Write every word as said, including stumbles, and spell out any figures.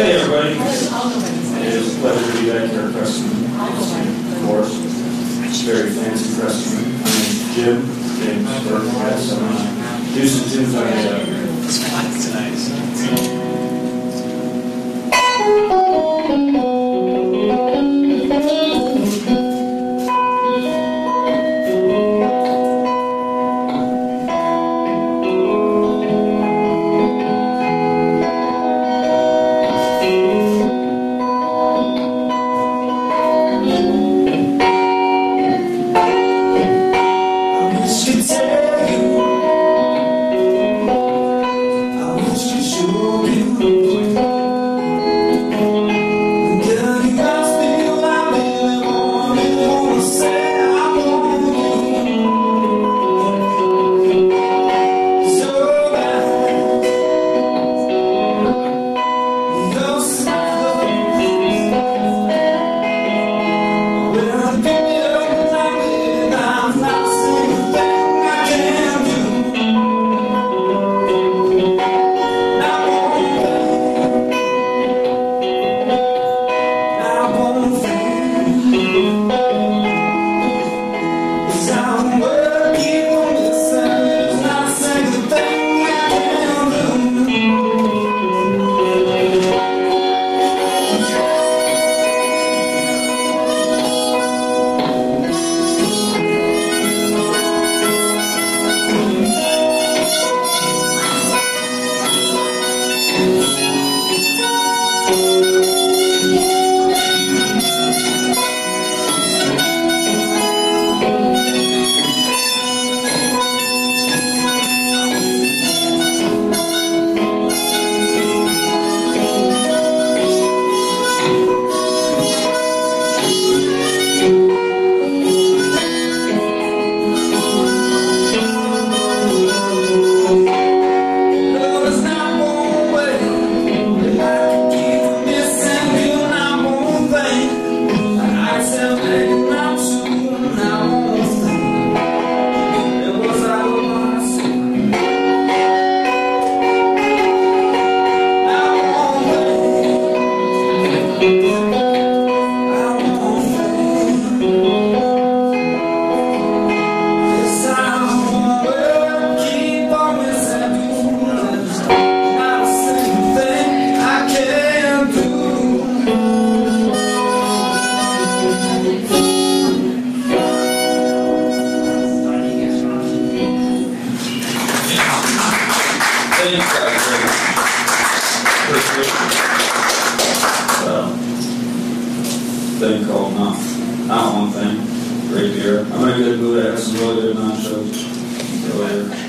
Hey everybody, it is a pleasure to be back here at Preston. Of course, it's very fancy Preston. My name's Jim, James Burke. Yes, I'm going to do some tunes on it. It's fun tonight. Thing called Not, Not One Thing. Great beer. I'm in a good mood. I have some really good non-shows. See you later.